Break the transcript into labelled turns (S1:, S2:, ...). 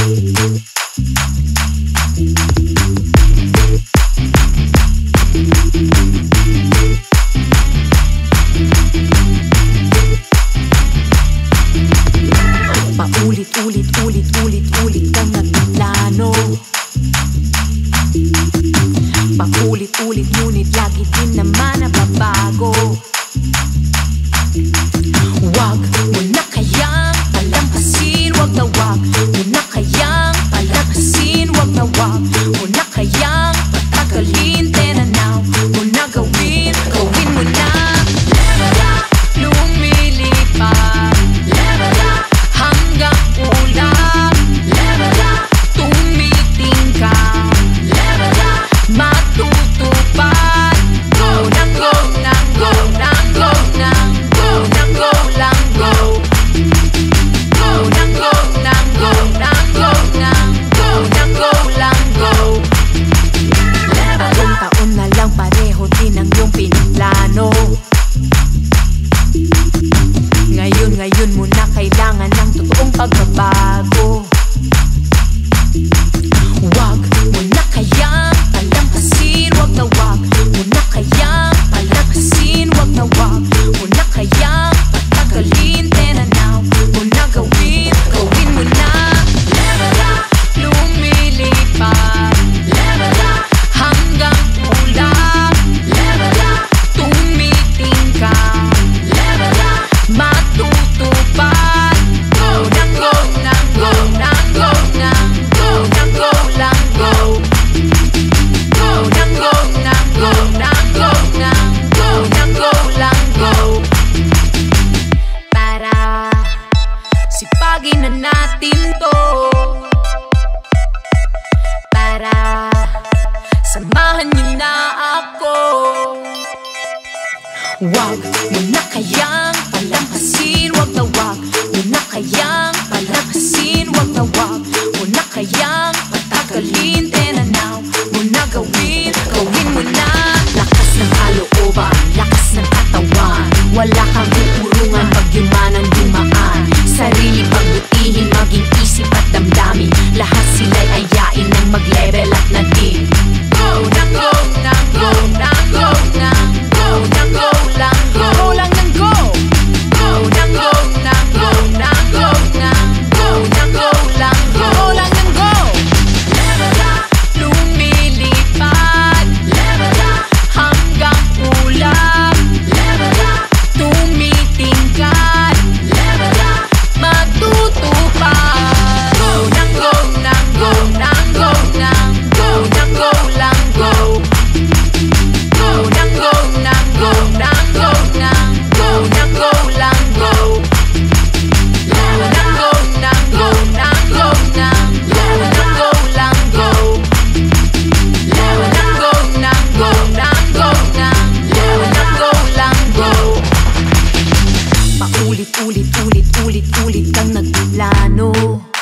S1: Paulit-ulit kang nagplano, paulit-ulit ngunit lagi din naman nababago. Wag mo na kayang palampasin, wag na wag mo na kayang palampasin, wag na wag mo na kayang patagalin. Tenanaw mo na gawin, gawin mo na. Level up, lumilipad. Level up, hanggang ulap. Level up, tumiting ka. Level up, matutupad. Go nang go nang go nang go nang go nang go lang go. Go nang go nang go nang go nang go nang go lang go. Taon taon na lang pareho din ang iyong pinaplano. Ngayon mo na kailangan ng totoong pagbabago. Wag mo na kayang palampasin, wag na wag mo na kayang palampasin, wag na wag mo na kayang patagalin. Tenanaw mo na gawin, gawin mo na. Level up, lumilipad. Level up, hanggang ulap. Level up, tumiting ka. Level up, matutupad. Go nang go nang go nang go nang go nang go lang go. Go nang go nang go nang go nang go nang go lang go. Para sipagin na natin to, para samahan niyo na ako. Wag mo na kayang palampasin, wag na wag mo na kayang palampasin, wag na wag mo na kayang patagalin. Tenanaw mo na gawin, gawin mo na. Lakas ng kalooban, lakas ng katawan, wala kang uurungan pag yumanan dumaan. Sarili pagbutihin, maging isip at damdamin, lahat sila'y ayain ng mag-level up na din. Go nang go nang go nang go nang go nang go lang go. Go lang nang go. Go nang go nang go nang go nang go nang go lang go. Go lang nang go. Level up, lumilipad. Level up, hanggang ulap. Level up, tumitingkad. Level up, matutupad. Go nang go nang go nang go nang go nang go lang go. Go nang go nang go nang go nang go nang go lang go. Go nang go nang go nang go nang go nang go lang go. Go nang go nang go nang go nang go nang go lang go. Paulit-ulit kang nagplano.